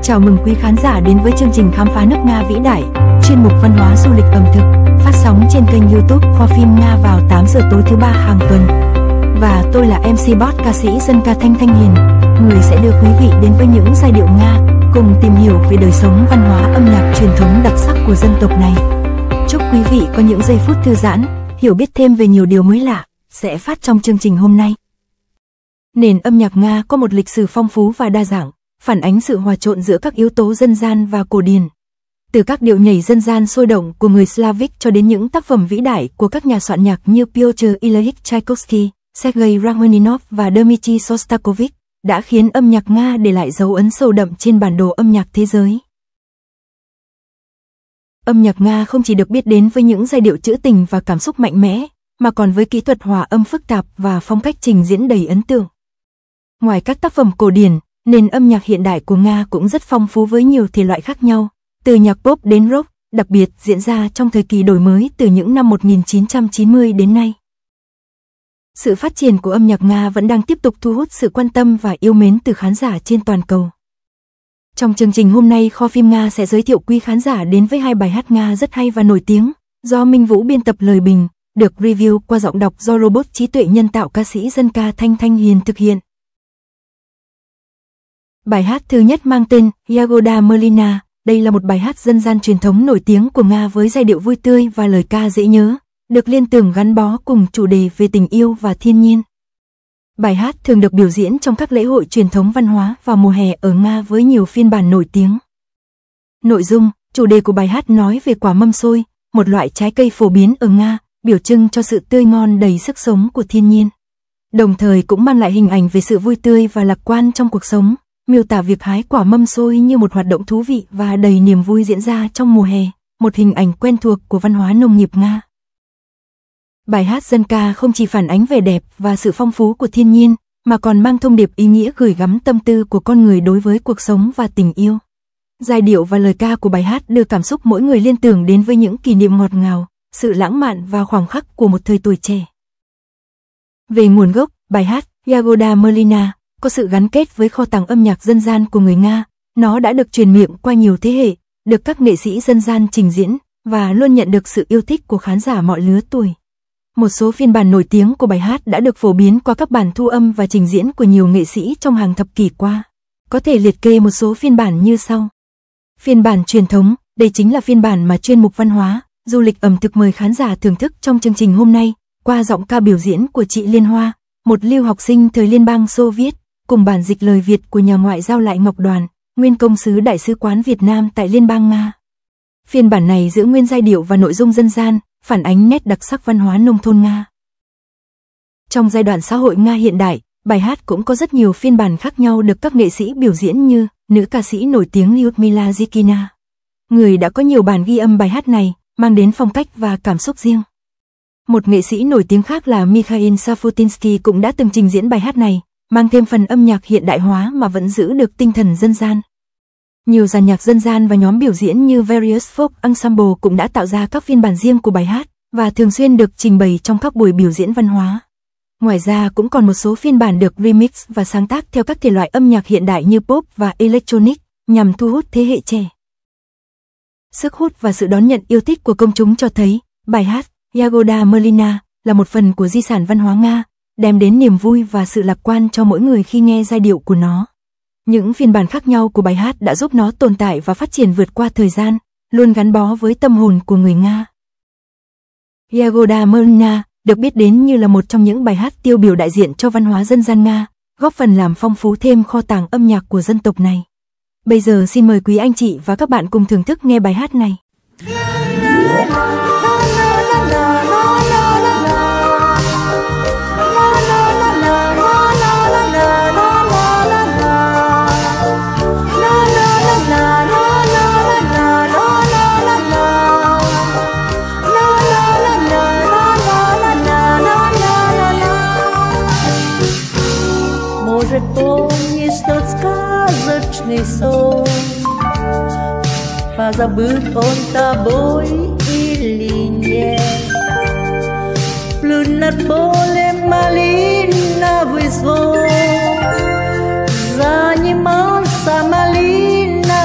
Chào mừng quý khán giả đến với chương trình Khám phá nước Nga vĩ đại, chuyên mục văn hóa du lịch ẩm thực, phát sóng trên kênh YouTube Kho phim Nga vào 8 giờ tối thứ ba hàng tuần. Và tôi là MC Boss, ca sĩ dân ca Thanh Hiền, người sẽ đưa quý vị đến với những giai điệu Nga, cùng tìm hiểu về đời sống văn hóa âm nhạc truyền thống đặc sắc của dân tộc này. Chúc quý vị có những giây phút thư giãn, hiểu biết thêm về nhiều điều mới lạ, sẽ phát trong chương trình hôm nay. Nền âm nhạc Nga có một lịch sử phong phú và đa dạng, phản ánh sự hòa trộn giữa các yếu tố dân gian và cổ điển. Từ các điệu nhảy dân gian sôi động của người Slavic cho đến những tác phẩm vĩ đại của các nhà soạn nhạc như Pyotr Ilyich Tchaikovsky, Sergei Rachmaninov và Dmitri Shostakovich, đã khiến âm nhạc Nga để lại dấu ấn sâu đậm trên bản đồ âm nhạc thế giới. Âm nhạc Nga không chỉ được biết đến với những giai điệu trữ tình và cảm xúc mạnh mẽ, mà còn với kỹ thuật hòa âm phức tạp và phong cách trình diễn đầy ấn tượng. Ngoài các tác phẩm cổ điển, nền âm nhạc hiện đại của Nga cũng rất phong phú với nhiều thể loại khác nhau, từ nhạc pop đến rock, đặc biệt diễn ra trong thời kỳ đổi mới từ những năm 1990 đến nay. Sự phát triển của âm nhạc Nga vẫn đang tiếp tục thu hút sự quan tâm và yêu mến từ khán giả trên toàn cầu. Trong chương trình hôm nay, Kho phim Nga sẽ giới thiệu quý khán giả đến với hai bài hát Nga rất hay và nổi tiếng, do Minh Vũ biên tập lời bình, được review qua giọng đọc do robot trí tuệ nhân tạo ca sĩ dân ca Thanh Hiền thực hiện. Bài hát thứ nhất mang tên Yagoda Malina. Đây là một bài hát dân gian truyền thống nổi tiếng của Nga với giai điệu vui tươi và lời ca dễ nhớ, được liên tưởng gắn bó cùng chủ đề về tình yêu và thiên nhiên. Bài hát thường được biểu diễn trong các lễ hội truyền thống văn hóa vào mùa hè ở Nga với nhiều phiên bản nổi tiếng. Nội dung, chủ đề của bài hát nói về quả mâm xôi, một loại trái cây phổ biến ở Nga, biểu trưng cho sự tươi ngon đầy sức sống của thiên nhiên. Đồng thời cũng mang lại hình ảnh về sự vui tươi và lạc quan trong cuộc sống, miêu tả việc hái quả mâm xôi như một hoạt động thú vị và đầy niềm vui diễn ra trong mùa hè, một hình ảnh quen thuộc của văn hóa nông nghiệp Nga. Bài hát dân ca không chỉ phản ánh vẻ đẹp và sự phong phú của thiên nhiên, mà còn mang thông điệp ý nghĩa gửi gắm tâm tư của con người đối với cuộc sống và tình yêu. Giai điệu và lời ca của bài hát đưa cảm xúc mỗi người liên tưởng đến với những kỷ niệm ngọt ngào, sự lãng mạn và khoảnh khắc của một thời tuổi trẻ. Về nguồn gốc, bài hát Yagoda Malina có sự gắn kết với kho tàng âm nhạc dân gian của người Nga. Nó đã được truyền miệng qua nhiều thế hệ, được các nghệ sĩ dân gian trình diễn và luôn nhận được sự yêu thích của khán giả mọi lứa tuổi. Một số phiên bản nổi tiếng của bài hát đã được phổ biến qua các bản thu âm và trình diễn của nhiều nghệ sĩ trong hàng thập kỷ qua. Có thể liệt kê một số phiên bản như sau. Phiên bản truyền thống, đây chính là phiên bản mà chuyên mục văn hóa, du lịch ẩm thực mời khán giả thưởng thức trong chương trình hôm nay, qua giọng ca biểu diễn của chị Liên Hoa, một lưu học sinh thời Liên bang Xô Viết, cùng bản dịch lời Việt của nhà ngoại giao Lại Ngọc Đoàn, nguyên công sứ Đại sứ quán Việt Nam tại Liên bang Nga. Phiên bản này giữ nguyên giai điệu và nội dung dân gian, phản ánh nét đặc sắc văn hóa nông thôn Nga. Trong giai đoạn xã hội Nga hiện đại, bài hát cũng có rất nhiều phiên bản khác nhau được các nghệ sĩ biểu diễn như nữ ca sĩ nổi tiếng Lyudmila Zikina, người đã có nhiều bản ghi âm bài hát này, mang đến phong cách và cảm xúc riêng. Một nghệ sĩ nổi tiếng khác là Mikhail Shafutinsky cũng đã từng trình diễn bài hát này, mang thêm phần âm nhạc hiện đại hóa mà vẫn giữ được tinh thần dân gian. Nhiều dàn nhạc dân gian và nhóm biểu diễn như Various Folk Ensemble cũng đã tạo ra các phiên bản riêng của bài hát và thường xuyên được trình bày trong các buổi biểu diễn văn hóa. Ngoài ra cũng còn một số phiên bản được remix và sáng tác theo các thể loại âm nhạc hiện đại như pop và electronic nhằm thu hút thế hệ trẻ. Sức hút và sự đón nhận yêu thích của công chúng cho thấy bài hát Yagoda Malina là một phần của di sản văn hóa Nga, đem đến niềm vui và sự lạc quan cho mỗi người khi nghe giai điệu của nó. Những phiên bản khác nhau của bài hát đã giúp nó tồn tại và phát triển vượt qua thời gian, luôn gắn bó với tâm hồn của người Nga. Yagoda Malina được biết đến như là một trong những bài hát tiêu biểu đại diện cho văn hóa dân gian Nga, góp phần làm phong phú thêm kho tàng âm nhạc của dân tộc này. Bây giờ xin mời quý anh chị và các bạn cùng thưởng thức nghe bài hát này. Сон, позабыт он тобой или нет. Плюнь над полем малиновый звон, занимался малиновый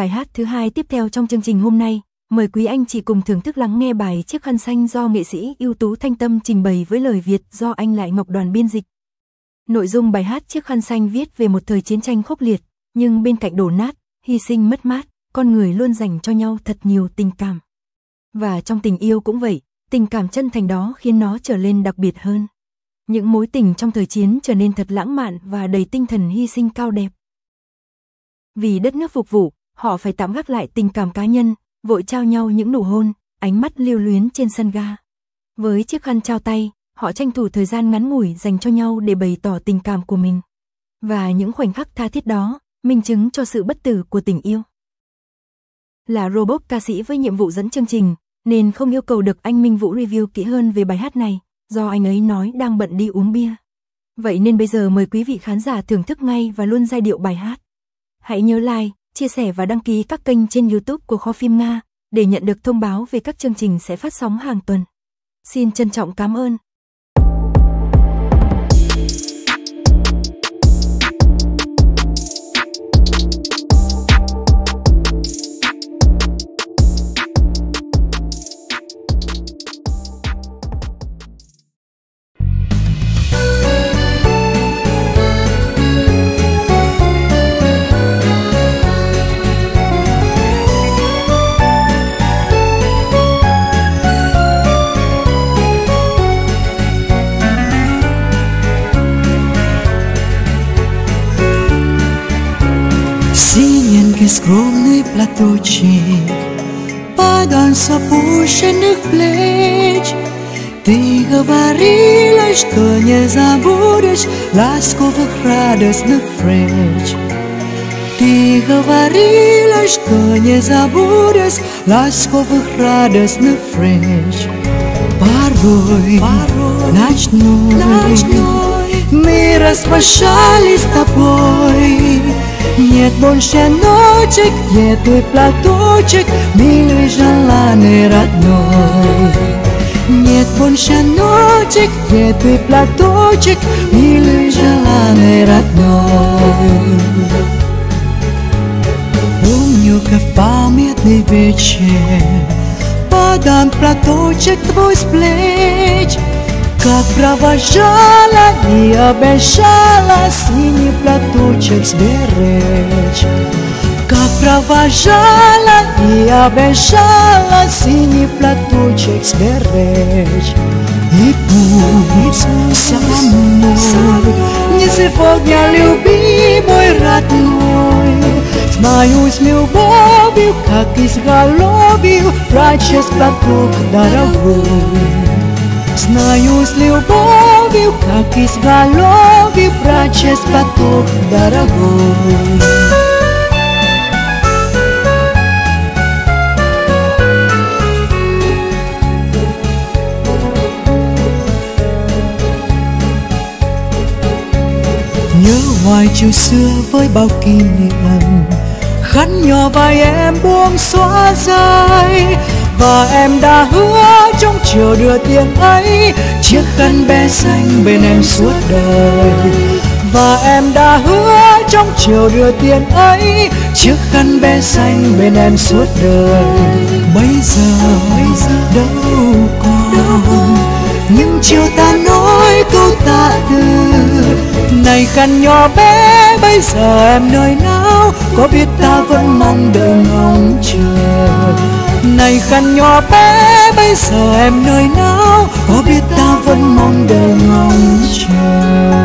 bài hát thứ hai tiếp theo trong chương trình hôm nay. Mời quý anh chị cùng thưởng thức lắng nghe bài Chiếc khăn xanh do nghệ sĩ ưu tú Thanh Tâm trình bày với lời Việt do anh Lại Ngọc Đoàn biên dịch. Nội dung bài hát Chiếc khăn xanh viết về một thời chiến tranh khốc liệt, nhưng bên cạnh đổ nát, hy sinh mất mát, con người luôn dành cho nhau thật nhiều tình cảm. Và trong tình yêu cũng vậy, tình cảm chân thành đó khiến nó trở lên đặc biệt hơn. Những mối tình trong thời chiến trở nên thật lãng mạn và đầy tinh thần hy sinh cao đẹp. Vì đất nước phục vụ, họ phải tạm gác lại tình cảm cá nhân, vội trao nhau những nụ hôn, ánh mắt lưu luyến trên sân ga. Với chiếc khăn trao tay, họ tranh thủ thời gian ngắn ngủi dành cho nhau để bày tỏ tình cảm của mình. Và những khoảnh khắc tha thiết đó, minh chứng cho sự bất tử của tình yêu. Là robot ca sĩ với nhiệm vụ dẫn chương trình, nên không yêu cầu được anh Minh Vũ review kỹ hơn về bài hát này, do anh ấy nói đang bận đi uống bia. Vậy nên bây giờ mời quý vị khán giả thưởng thức ngay và luôn giai điệu bài hát. Hãy nhớ like, chia sẻ và đăng ký các kênh trên YouTube của Kho Phim Nga để nhận được thông báo về các chương trình sẽ phát sóng hàng tuần. Xin trân trọng cảm ơn. Скромный платочек падал с опущенных плеч. Ты говорила, что не забудешь ласковых радостных встреч. Ты говорила, что не забудешь ласковых радостных встреч. Порой ночной мы распрощались с тобой. Нет больше ночек, где твой платочек, милый, желанный, родной. Нет больше ночек, где твой платочек, милый, желанный, родной. Помню, как в памятный вечер падал платочек твой с плеч. Как провожала и обещала синий платочек сберечь. Как провожала и обещала синий платочек сберечь. И пусть со мной не сегодня, любимый, родной. Знаю с любовью, как изголовью прячешь платок дорогой. Знаю с любовью, как изголовью прячешь платок дорогой. Nhớ hoài chiều xưa với bao kỷ niệm, khăn nhỏ vai em buông xóa dài. Và em đã hứa trong chiều đưa tiền ấy, chiếc khăn bé xanh bên em suốt đời. Và em đã hứa trong chiều đưa tiền ấy, chiếc khăn bé xanh bên em suốt đời. Bây giờ đâu còn những chiều ta nói câu tạ từ. Này khăn nhỏ bé, bây giờ em nơi nào, có biết ta vẫn mong đợi ngóng chờ. Này khăn nhỏ bé, bây giờ em nơi nào, có biết ta vẫn mong đợi ngóng chờ.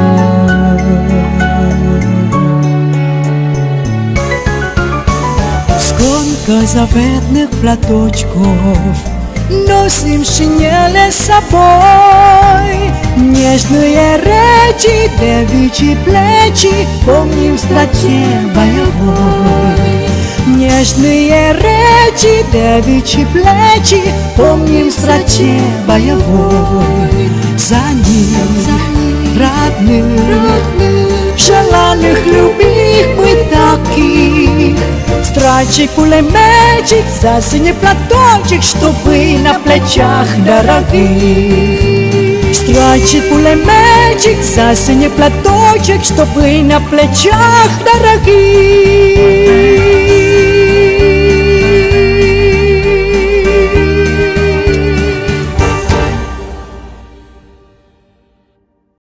Сколько заветных платочков носим в шинели с собой. Нежные речи, девичьи плечи помним в страте боевой. Нежные речи, девичьи плечи помним в страте боевой. За них, родных, желанных, любимых таких. Страчек, пулеметчик, за синий платочек, чтобы на плечах дорогих. Страчек, пулеметчик, за синий платочек, чтобы на плечах дорогих.